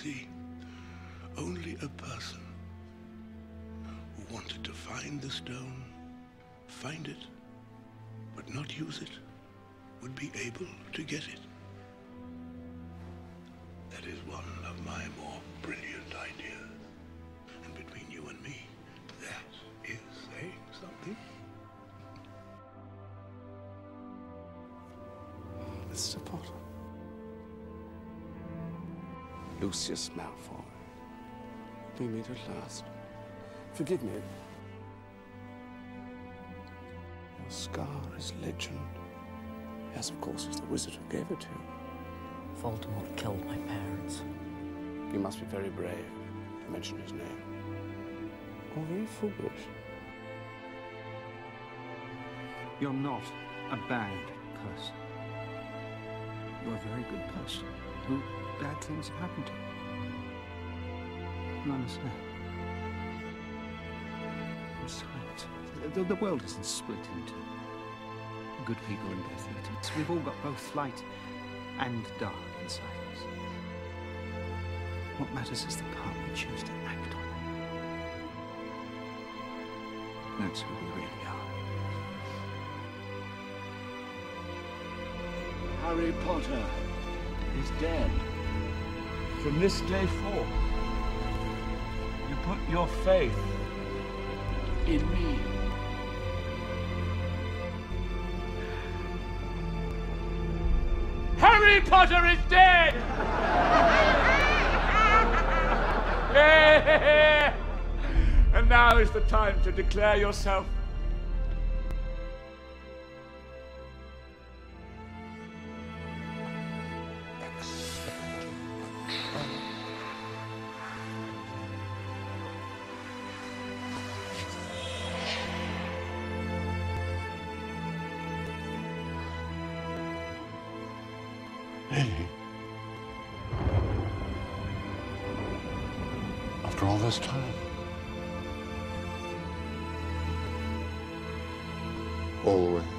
see, only a person who wanted to find the stone, find it, but not use it, would be able to get it. That is one of my more brilliant ideas. And between you and me, that is saying something. Mr. Potter. Lucius Malfoy. We meet at last. Forgive me. Your scar is legend. As, of course, is the wizard who gave it to you. Voldemort killed my parents. You must be very brave to mention his name. Or very foolish. You're not a bad person. You're a very good person who bad things have happened to. You understand? Besides, the world isn't split into good people and Death Eaters. We've all got both light and dark inside us. What matters is the part we choose to act on. That's who we really are. Harry Potter is dead. From this day forth, you put your faith in me. Harry Potter is dead! And now is the time to declare yourself Lily. After all this time. Always.